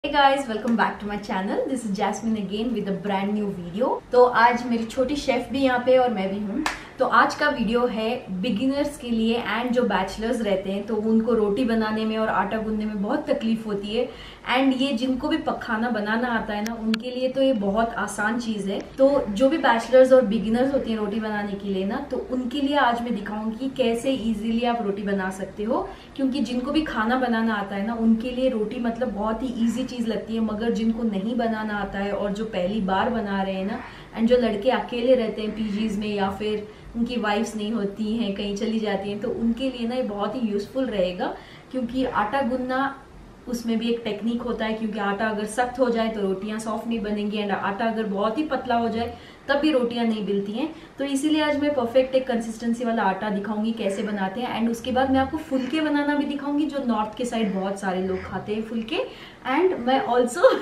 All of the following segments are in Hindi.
Hey guys, welcome back to my channel. This is Jasmine again with a brand new video. तो आज मेरी छोटी शेफ भी यहाँ पे और मैं भी हूँ। तो आज का वीडियो है बिगिनर्स के लिए एंड जो बैचलर्स रहते हैं तो उनको रोटी बनाने में और आटा गूंदने में बहुत तकलीफ होती है। एंड ये जिनको भी खाना बनाना आता है ना, उनके लिए तो ये बहुत आसान चीज है। तो जो भी बैचलर्स और बिगिनर्स होती हैं रोटी बनाने के लिए ना, तो उनके लिए आज मैं दिखाऊंगी कैसे इजीली आप रोटी बना सकते हो। क्योंकि जिनको भी खाना बनाना आता है ना, उनके लिए रोटी मतलब बहुत ही ईजी चीज लगती है। मगर जिनको नहीं बनाना आता है और जो पहली बार बना रहे हैं ना, एंड जो लड़के अकेले रहते हैं पीजीज में या फिर उनकी वाइफ्स नहीं होती हैं, कहीं चली जाती हैं, तो उनके लिए ना ये बहुत ही यूजफुल रहेगा। क्योंकि आटा गूंदना उसमें भी एक टेक्निक होता है। क्योंकि आटा अगर सख्त हो जाए तो रोटियां सॉफ्ट नहीं बनेंगी, एंड आटा अगर बहुत ही पतला हो जाए तब भी रोटियां नहीं मिलती हैं। तो इसीलिए आज मैं परफेक्ट एक कंसिस्टेंसी वाला आटा दिखाऊंगी कैसे बनाते हैं। एंड उसके बाद मैं आपको फुलके बनाना भी दिखाऊंगी, जो नॉर्थ के साइड बहुत सारे लोग खाते हैं फुलके। एंड मैं ऑल्सो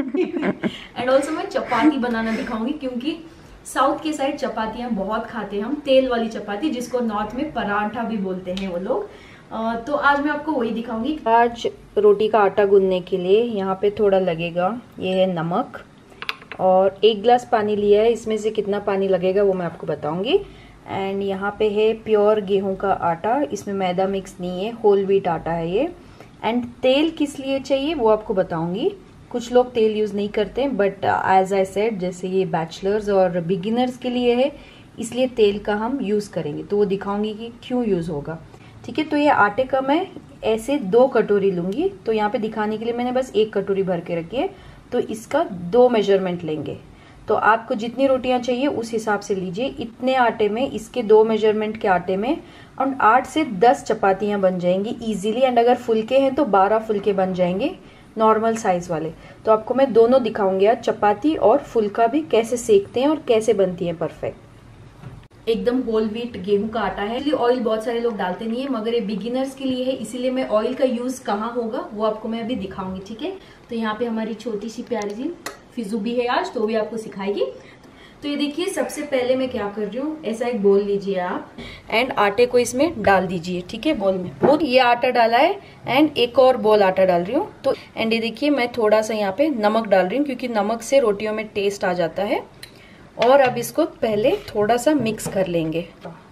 मैं चपाती बनाना दिखाऊंगी, क्योंकि साउथ के साइड चपातियां बहुत खाते हैं हम, तेल वाली चपाती, जिसको नॉर्थ में परांठा भी बोलते हैं वो लोग। तो आज मैं आपको वही दिखाऊंगी। आज रोटी का आटा गूंदने के लिए यहाँ पे थोड़ा लगेगा, ये है नमक, और 1 गिलास पानी लिया है। इसमें से कितना पानी लगेगा वो मैं आपको बताऊंगी। एंड यहाँ पे है प्योर गेहूं का आटा, इसमें मैदा मिक्स नहीं है, होल व्हीट आटा है ये। एंड तेल किस लिए चाहिए वो आपको बताऊंगी। कुछ लोग तेल यूज नहीं करते, बट एज आई सेड, जैसे ये बैचलर्स और बिगिनर्स के लिए है, इसलिए तेल का हम यूज करेंगे। तो वो दिखाऊंगी कि क्यों यूज होगा। ठीक है, तो ये आटे का मैं ऐसे 2 कटोरी लूंगी। तो यहाँ पे दिखाने के लिए मैंने बस 1 कटोरी भर के रखी है। तो इसका 2 मेजरमेंट लेंगे। तो आपको जितनी रोटियां चाहिए उस हिसाब से लीजिए। इतने आटे में, इसके 2 मेजरमेंट के आटे में और 8 से 10 चपातियां बन जाएंगी इजीली। एंड अगर फुलके हैं तो 12 फुलके बन जाएंगे, नॉर्मल साइज वाले। तो आपको मैं दोनों दिखाऊंगी आज, चपाती और फुलका भी कैसे सेकते हैं और कैसे बनती है परफेक्ट। एकदम होल व्हीट गेहूं का आटा है, इसलिए ऑयल बहुत सारे लोग डालते नहीं है, मगर ये बिगिनर्स के लिए है, इसीलिए मैं ऑयल का यूज कहाँ होगा वो आपको मैं अभी दिखाऊंगी। ठीक है, तो यहाँ पे हमारी छोटी सी प्यारी सी फिजू भी है आज, तो भी आपको सिखाएगी। तो ये देखिए, सबसे पहले मैं क्या कर रही हूँ, ऐसा एक बोल लीजिए आप, एंड आटे को इसमें डाल दीजिए। ठीक है, बोल में वो ये आटा डाला है, एंड एक और बोल आटा डाल रही हूँ। तो एंड ये देखिए, मैं थोड़ा सा यहाँ पे नमक डाल रही हूँ, क्योंकि नमक से रोटियों में टेस्ट आ जाता है। और अब इसको पहले थोड़ा सा मिक्स कर लेंगे।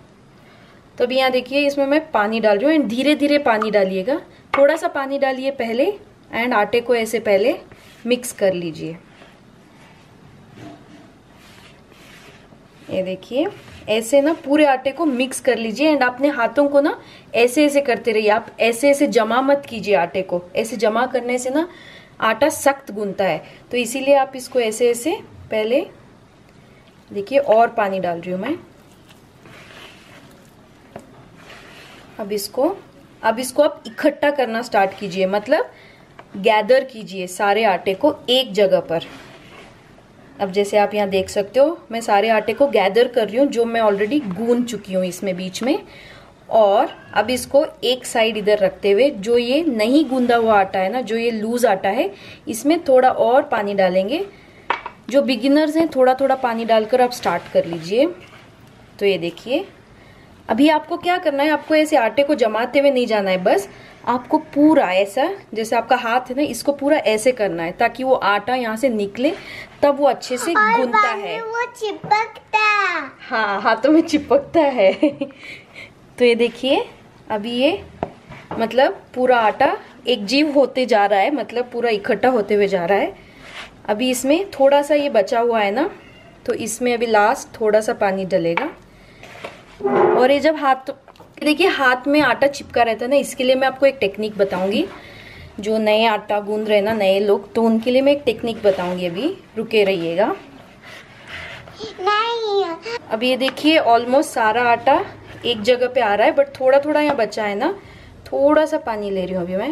तो अभी यहाँ देखिए, इसमें मैं पानी डाल रही हूँ, एंड धीरे धीरे पानी डालिएगा। थोड़ा सा पानी डालिए पहले, एंड आटे को ऐसे पहले मिक्स कर लीजिए। ये देखिए, ऐसे ना पूरे आटे को मिक्स कर लीजिए। एंड अपने हाथों को ना ऐसे ऐसे करते रहिए। आप ऐसे ऐसे जमा मत कीजिए आटे को, ऐसे जमा करने से ना आटा सख्त गूंथता है। तो इसीलिए आप इसको ऐसे ऐसे पहले, देखिए, और पानी डाल रही हूं मैं। अब इसको आप इकट्ठा करना स्टार्ट कीजिए, मतलब गैदर कीजिए सारे आटे को एक जगह पर। अब जैसे आप यहाँ देख सकते हो, मैं सारे आटे को गैदर कर रही हूँ, जो मैं ऑलरेडी गूंद चुकी हूँ इसमें बीच में। और अब इसको एक साइड इधर रखते हुए, जो ये नहीं गूंदा हुआ आटा है ना, जो ये लूज आटा है, इसमें थोड़ा और पानी डालेंगे। जो बिगिनर्स हैं, थोड़ा थोड़ा पानी डालकर आप स्टार्ट कर लीजिए। तो ये देखिए, अभी आपको क्या करना है, आपको ऐसे आटे को जमाते हुए नहीं जाना है, बस आपको पूरा ऐसा, जैसे आपका हाथ है ना, इसको पूरा ऐसे करना है, ताकि वो आटा यहाँ से निकले, तब वो अच्छे से गूंथता है। वो चिपकता, हाँ, हाथों में चिपकता है। तो ये देखिए, अभी ये मतलब पूरा आटा एक जीव होते जा रहा है, मतलब पूरा इकट्ठा होते हुए जा रहा है। अभी इसमें थोड़ा सा ये बचा हुआ है ना, तो इसमें अभी लास्ट थोड़ा सा पानी डलेगा। और ये जब हाथ, देखिए हाथ में आटा चिपका रहता है ना, इसके लिए मैं आपको एक टेक्निक बताऊंगी। जो नए आटा गूंद रहे ना, नए लोग, तो उनके लिए मैं एक टेक्निक बताऊंगी, अभी रुके रहिएगा। नहीं, अब ये देखिए, ऑलमोस्ट सारा आटा एक जगह पे आ रहा है, बट थोड़ा थोड़ा यहाँ बचा है ना, थोड़ा सा पानी ले रही हूँ अभी मैं।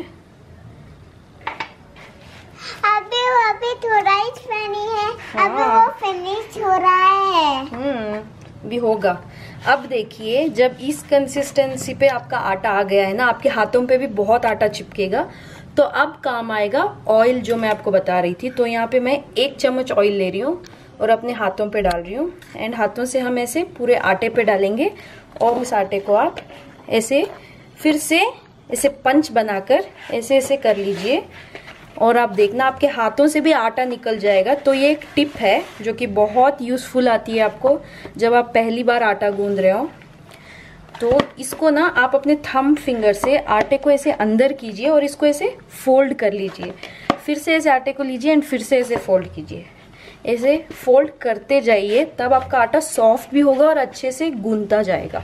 अभी थोड़ा ही पानी है। हाँ। अभी वो फिनिश हो रहा है। भी होगा। अब देखिए, जब इस कंसिस्टेंसी पे आपका आटा आ गया है ना, आपके हाथों पे भी बहुत आटा चिपकेगा, तो अब काम आएगा ऑयल, जो मैं आपको बता रही थी। तो यहाँ पे मैं 1 चम्मच ऑयल ले रही हूँ और अपने हाथों पे डाल रही हूँ। एंड हाथों से हम ऐसे पूरे आटे पे डालेंगे, और उस आटे को आप ऐसे फिर से ऐसे पंच बनाकर ऐसे ऐसे कर लीजिए। और आप देखना आपके हाथों से भी आटा निकल जाएगा। तो ये एक टिप है जो कि बहुत यूजफुल आती है आपको जब आप पहली बार आटा गूंद रहे हो। तो इसको ना आप अपने थंब फिंगर से आटे को ऐसे अंदर कीजिए और इसको ऐसे फोल्ड कर लीजिए। फिर से ऐसे आटे को लीजिए एंड फिर से ऐसे फोल्ड कीजिए। ऐसे फोल्ड करते जाइए, तब आपका आटा सॉफ्ट भी होगा और अच्छे से गूंदता जाएगा।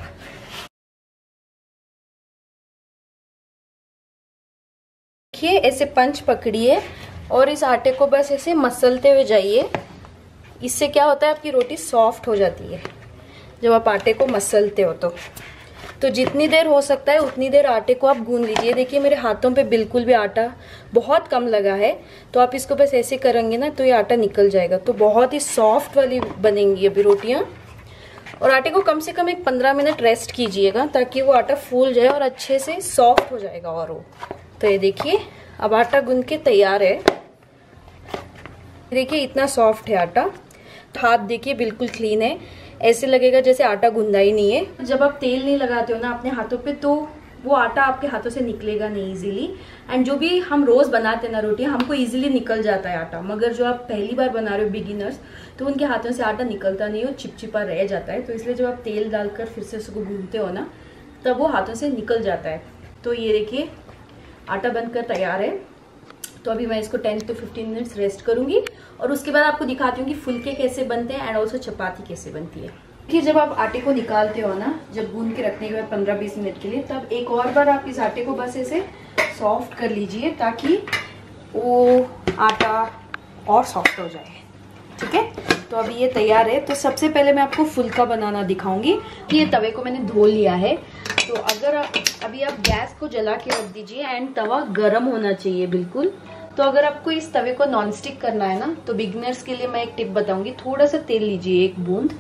देखिए ऐसे पंच पकड़िए और इस आटे को बस ऐसे मसलते हुए जाइए। इससे क्या होता है, आपकी रोटी सॉफ्ट हो जाती है जब आप आटे को मसलते हो। तो जितनी देर हो सकता है उतनी देर आटे को आप गूंद लीजिए। देखिए मेरे हाथों पे बिल्कुल भी आटा बहुत कम लगा है। तो आप इसको बस ऐसे करेंगे ना तो ये आटा निकल जाएगा। तो बहुत ही सॉफ्ट वाली बनेंगी अभी रोटियां। और आटे को कम से कम एक 15 मिनट रेस्ट कीजिएगा ताकि वो आटा फूल जाए और अच्छे से सॉफ्ट हो जाएगा। और वो तो ये देखिए अब आटा गूंद के तैयार है। देखिए इतना सॉफ्ट है आटा। हाथ देखिए बिल्कुल क्लीन है, ऐसे लगेगा जैसे आटा गूंदा ही नहीं है। जब आप तेल नहीं लगाते हो ना अपने हाथों पे तो वो आटा आपके हाथों से निकलेगा नहीं इजीली। एंड जो भी हम रोज बनाते हैं ना रोटियां, हमको इजीली निकल जाता है आटा। मगर जो आप पहली बार बना रहे हो बिगिनर्स, तो उनके हाथों से आटा निकलता नहीं हो, चिपचिपा रह जाता है। तो इसलिए जब आप तेल डालकर फिर से उसको गूंदते हो ना, तब वो हाथों से निकल जाता है। तो ये देखिए आटा बनकर तैयार है। तो अभी मैं इसको 10 to 15 मिनट्स रेस्ट करूंगी और उसके बाद आपको दिखाती हूँ कि फुलके कैसे बनते हैं एंड ऑल्सो चपाती कैसे बनती है। देखिए जब आप आटे को निकालते हो ना, जब गूंद के रखने के बाद 15-20 मिनट के लिए, तब एक और बार आप इस आटे को बस ऐसे सॉफ्ट कर लीजिए ताकि वो आटा और सॉफ्ट हो जाए। ठीक है, तो अभी ये तैयार है। तो सबसे पहले मैं आपको फुलका बनाना दिखाऊंगी। तो ये तवे को मैंने धो लिया है। तो अगर अभी आप गैस को जला के रख दीजिए एंड तवा गर्म होना चाहिए बिल्कुल। तो अगर आपको इस तवे को नॉन स्टिक करना है ना, तो बिगिनर्स के लिए मैं एक टिप बताऊंगी। थोड़ा सा तेल लीजिए, एक बूंद,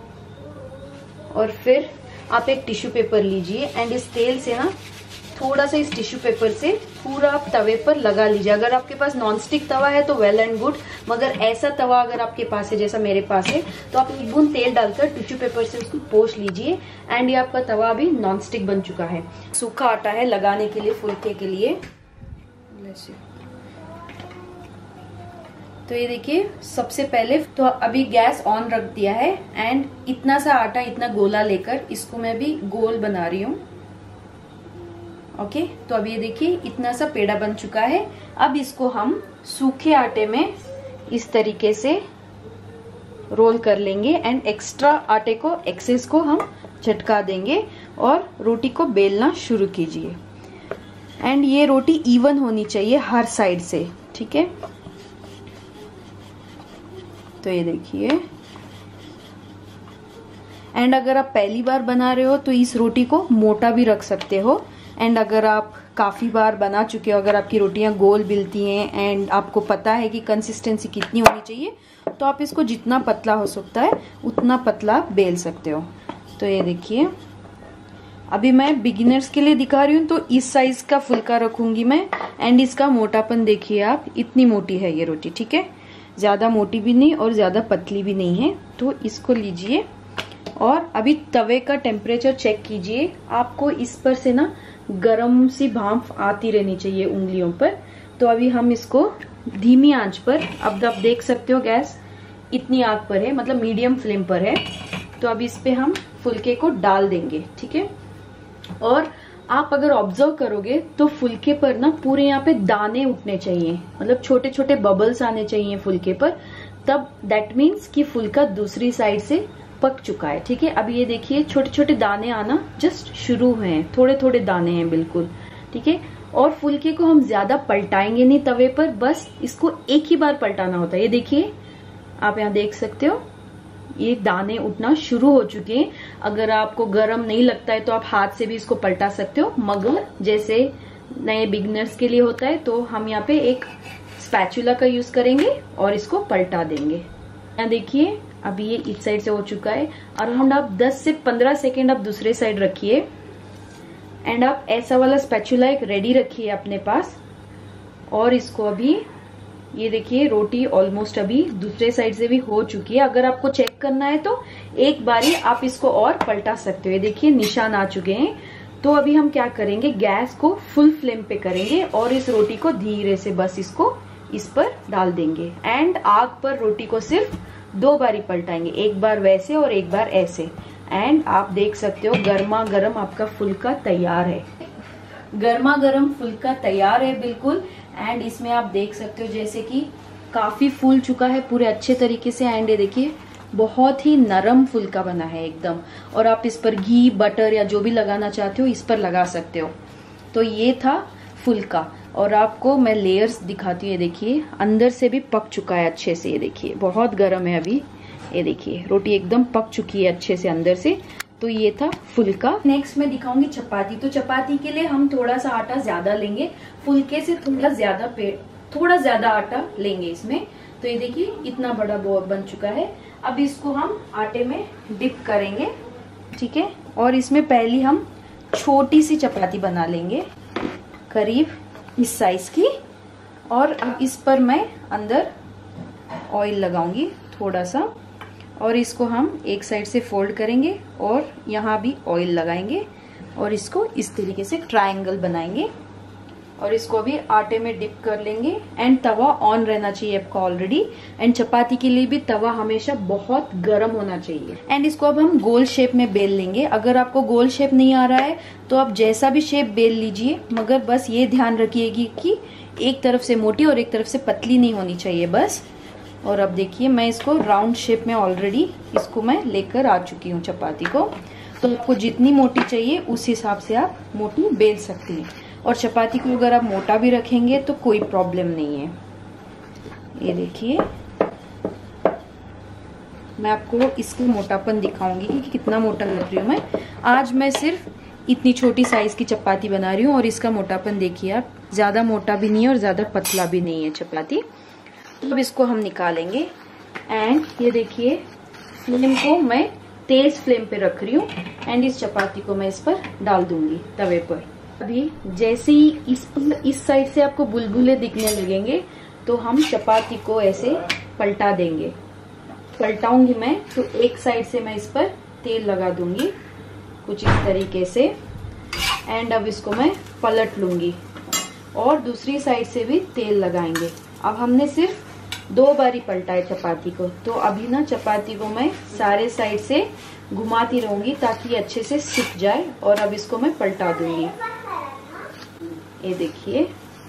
और फिर आप एक टिश्यू पेपर लीजिए एंड इस तेल से ना थोड़ा सा इस टिश्यू पेपर से पूरा आप तवे पर लगा लीजिए। अगर आपके पास नॉन स्टिक तवा है तो वेल एंड गुड, मगर ऐसा तवा अगर आपके पास है जैसा मेरे पास है, तो आप एक बूंद तेल डालकर टिश्यू पेपर से उसको पोंछ लीजिए एंड ये आपका तवा अभी नॉन स्टिक बन चुका है। सूखा आटा है लगाने के लिए फुलके के लिए। तो ये देखिए सबसे पहले तो अभी गैस ऑन रख दिया है एंड इतना सा आटा, इतना गोला लेकर इसको मैं भी गोल बना रही हूँ। ओके, तो अब ये देखिए इतना सा पेड़ा बन चुका है। अब इसको हम सूखे आटे में इस तरीके से रोल कर लेंगे एंड एक्स्ट्रा आटे को, एक्सेस को हम झटका देंगे और रोटी को बेलना शुरू कीजिए। एंड ये रोटी इवन होनी चाहिए हर साइड से। ठीक है, तो ये देखिए। एंड अगर आप पहली बार बना रहे हो तो इस रोटी को मोटा भी रख सकते हो। एंड अगर आप काफी बार बना चुके हो, अगर आपकी रोटियां गोल बिलती हैं एंड आपको पता है कि कंसिस्टेंसी कितनी होनी चाहिए, तो आप इसको जितना पतला हो सकता है उतना पतला बेल सकते हो। तो ये देखिए अभी मैं बिगिनर्स के लिए दिखा रही हूँ, तो इस साइज का फुलका रखूंगी मैं। एंड इसका मोटापन देखिए आप, इतनी मोटी है ये रोटी। ठीक है, ज्यादा मोटी भी नहीं और ज्यादा पतली भी नहीं है। तो इसको लीजिए और अभी तवे का टेम्परेचर चेक कीजिए। आपको इस पर से ना गरम सी भाप आती रहनी चाहिए उंगलियों पर। तो अभी हम इसको धीमी आंच पर, अब आप देख सकते हो गैस इतनी आग पर है, मतलब मीडियम फ्लेम पर है। तो अब इस पे हम फुलके को डाल देंगे। ठीक है, और आप अगर ऑब्जर्व करोगे तो फुलके पर ना पूरे यहाँ पे दाने उठने चाहिए, मतलब छोटे छोटे बबल्स आने चाहिए फुलके पर। तब दैट मीन्स कि फुलका दूसरी साइड से पक चुका है। ठीक है, अब ये देखिए छोटे छोटे दाने आना जस्ट शुरू हुए हैं, थोड़े थोड़े दाने हैं बिल्कुल। ठीक है, और फुलके को हम ज्यादा पलटाएंगे नहीं तवे पर, बस इसको एक ही बार पलटाना होता है। ये देखिए आप यहाँ देख सकते हो ये दाने उठना शुरू हो चुके हैं। अगर आपको गर्म नहीं लगता है तो आप हाथ से भी इसको पलटा सकते हो, मगर जैसे नए बिगिनर्स के लिए होता है तो हम यहाँ पे एक स्पैचुला का यूज करेंगे और इसको पलटा देंगे। यहाँ देखिए अभी ये इस साइड से हो चुका है। अराउंड आप 10 से 15 सेकेंड आप दूसरे साइड रखिए एंड आप ऐसा वाला स्पैचुला एक रेडी रखिए अपने पास। और इसको अभी ये देखिए रोटी ऑलमोस्ट अभी दूसरे साइड से भी हो चुकी है। अगर आपको चेक करना है तो एक बारी आप इसको और पलटा सकते हो। ये देखिए निशान आ चुके हैं। तो अभी हम क्या करेंगे, गैस को फुल फ्लेम पे करेंगे और इस रोटी को धीरे से बस इसको इस पर डाल देंगे एंड आग पर रोटी को सिर्फ 2 बारी पलटाएंगे, एक बार वैसे और एक बार ऐसे। एंड आप देख सकते हो गर्मा गर्म आपका फुल्का तैयार है, गर्मा गर्म फुल्का तैयार है बिल्कुल। एंड इसमें आप देख सकते हो जैसे कि काफी फूल चुका है पूरे अच्छे तरीके से। एंड ये देखिए बहुत ही नरम फुल्का बना है एकदम, और आप इस पर घी बटर या जो भी लगाना चाहते हो इस पर लगा सकते हो। तो ये था फुल्का, और आपको मैं लेयर्स दिखाती हूँ। ये देखिए अंदर से भी पक चुका है अच्छे से, ये देखिए बहुत गर्म है अभी। ये देखिए रोटी एकदम पक चुकी है अच्छे से अंदर से। तो ये था फुल्का। नेक्स्ट मैं दिखाऊंगी चपाती। तो चपाती के लिए हम थोड़ा सा आटा ज्यादा लेंगे, फुल्के से थोड़ा ज्यादा आटा लेंगे इसमें। तो ये देखिए इतना बड़ा बॉल बन चुका है। अब इसको हम आटे में डिप करेंगे, ठीक है। और इसमें पहली हम छोटी सी चपाती बना लेंगे करीब इस साइज की, और अब इस पर मैं अंदर ऑयल लगाऊंगी थोड़ा सा, और इसको हम एक साइड से फोल्ड करेंगे और यहाँ भी ऑयल लगाएंगे और इसको इस तरीके से ट्रायंगल बनाएंगे और इसको अभी आटे में डिप कर लेंगे। एंड तवा ऑन रहना चाहिए आपका ऑलरेडी। एंड चपाती के लिए भी तवा हमेशा बहुत गर्म होना चाहिए। एंड इसको अब हम गोल शेप में बेल लेंगे। अगर आपको गोल शेप नहीं आ रहा है तो आप जैसा भी शेप बेल लीजिए, मगर बस ये ध्यान रखिएगी कि एक तरफ से मोटी और एक तरफ से पतली नहीं होनी चाहिए बस। और अब देखिए मैं इसको राउंड शेप में ऑलरेडी इसको मैं लेकर आ चुकी हूँ चपाती को। तो आपको जितनी मोटी चाहिए उस हिसाब से आप मोटी बेल सकती हैं। और चपाती को अगर आप मोटा भी रखेंगे तो कोई प्रॉब्लम नहीं है। ये देखिए मैं आपको इसका मोटापन दिखाऊंगी कि कितना मोटा लग रही हूँ मैं। आज मैं सिर्फ इतनी छोटी साइज की चपाती बना रही हूँ और इसका मोटापन देखिए आप, ज्यादा मोटा भी नहीं है और ज्यादा पतला भी नहीं है चपाती। अब इसको हम निकालेंगे। एंड ये देखिए फ्लेम को मैं तेज फ्लेम पे रख रही हूँ एंड इस चपाती को मैं इस पर डाल दूंगी तवे पर। अभी जैसे ही इस साइड से आपको बुलबुले दिखने लगेंगे तो हम चपाती को ऐसे पलटा देंगे। पलटाऊंगी मैं तो एक साइड से मैं इस पर तेल लगा दूंगी कुछ इस तरीके से। एंड अब इसको मैं पलट लूंगी और दूसरी साइड से भी तेल लगाएंगे। अब हमने सिर्फ 2 बारी पलटा है चपाती को, तो अभी ना चपाती को मैं सारे साइड से घुमाती रहूंगी ताकि अच्छे से सिक जाए। और अब इसको मैं पलटा दूंगी। ये देखिए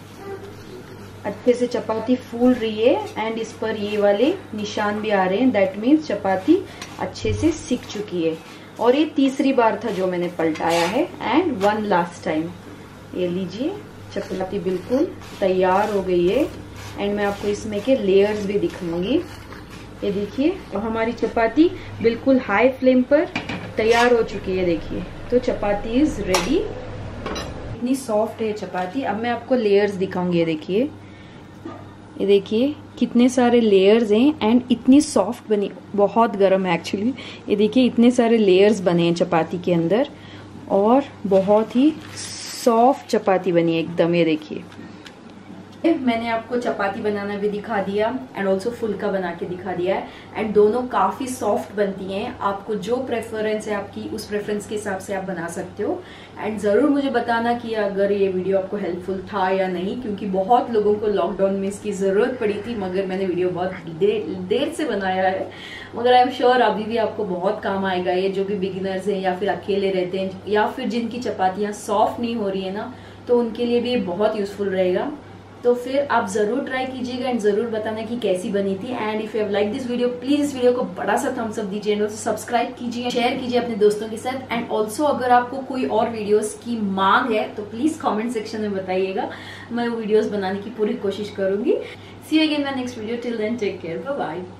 अच्छे से चपाती फूल रही है एंड इस पर ये वाले निशान भी आ रहे हैं, दैट मीन्स चपाती अच्छे से सिक चुकी है। और ये तीसरी बार था जो मैंने पलटाया है। And 1 last time. ये लीजिए चपाती बिल्कुल तैयार हो गई है। एंड मैं आपको इसमें के लेयर्स भी दिखाऊंगी। ये देखिए और हमारी चपाती बिल्कुल हाई फ्लेम पर तैयार हो चुकी है। देखिए तो चपाती इज रेडी। इतनी सॉफ्ट है चपाती। अब मैं आपको लेयर्स दिखाऊंगी। ये देखिए कितने सारे लेयर्स हैं एंड इतनी सॉफ्ट बनी, बहुत गर्म है एक्चुअली। ये देखिए इतने सारे लेयर्स बने हैं चपाती के अंदर और बहुत ही सॉफ्ट चपाती बनी है एकदम। ये देखिए मैंने आपको चपाती बनाना भी दिखा दिया एंड ऑल्सो फुल्का बना के दिखा दिया है। एंड दोनों काफी सॉफ्ट बनती हैं। आपको जो प्रेफरेंस है आपकी उस प्रेफरेंस के हिसाब से आप बना सकते हो। एंड जरूर मुझे बताना कि अगर ये वीडियो आपको हेल्पफुल था या नहीं, क्योंकि बहुत लोगों को लॉकडाउन में इसकी जरूरत पड़ी थी, मगर मैंने वीडियो बहुत देर से बनाया है। मगर आई एम श्योर अभी भी आपको बहुत काम आएगा। ये जो भी बिगिनर्स हैं या फिर अकेले रहते हैं या फिर जिनकी चपातियाँ सॉफ्ट नहीं हो रही है ना, तो उनके लिए भी बहुत यूजफुल रहेगा। तो फिर आप जरूर ट्राई कीजिएगा एंड जरूर बताना कि कैसी बनी थी। And if you have like this video please इस वीडियो को बड़ा सा थम्स अप दीजिए एंड सब्सक्राइब कीजिए, शेयर कीजिए अपने दोस्तों के साथ। एंड ऑल्सो अगर आपको कोई और वीडियोस की मांग है तो प्लीज कमेंट सेक्शन में बताइएगा, मैं वो वीडियोस बनाने की पूरी कोशिश करूंगी। See you again my next video, till then take care, bye bye.